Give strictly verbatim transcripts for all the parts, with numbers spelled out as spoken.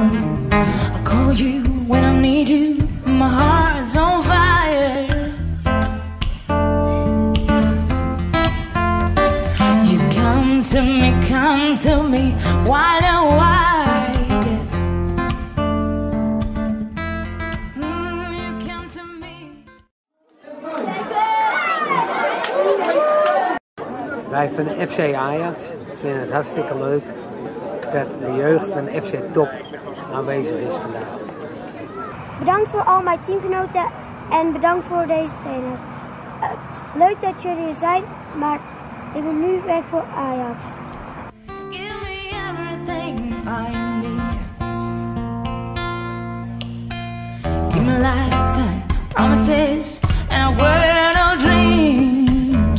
I call you when I need you. My heart's on fire. You come to me, come to me, wide and wide. Mm, you come to me. Wij van F C Ajax vinden het hartstikke leuk dat de jeugd van F C Top aanwezig is vandaag. Bedankt voor al mijn teamgenoten en bedankt voor deze trainers. Uh, leuk dat jullie er zijn, maar ik ben nu weg voor Ajax. Give me everything I need. Give me lifetime promises and a world of dreams.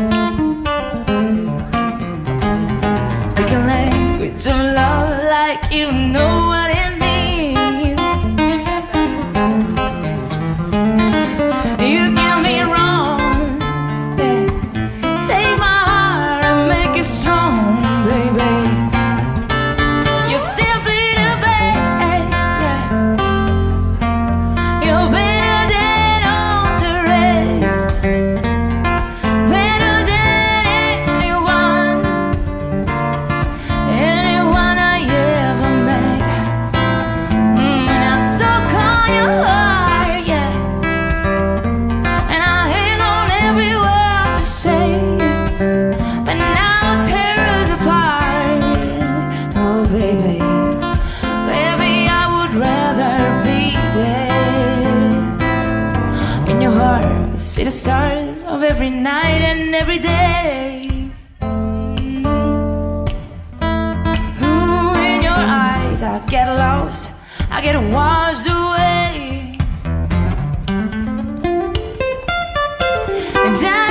Speak a language of love like you know what it means. You get me wrong, yeah. Take my heart and make it strong, baby. You're simply the best, yeah. You're better than all the rest, better than anyone, anyone I ever met. Mm, and I'm stuck on your heart, yeah. And I hang on every word you say, but now tear us apart. Oh baby, baby, I would rather be dead. In your heart, I see the stars of every night and every day. Ooh, in your eyes, I get lost, I get washed away. And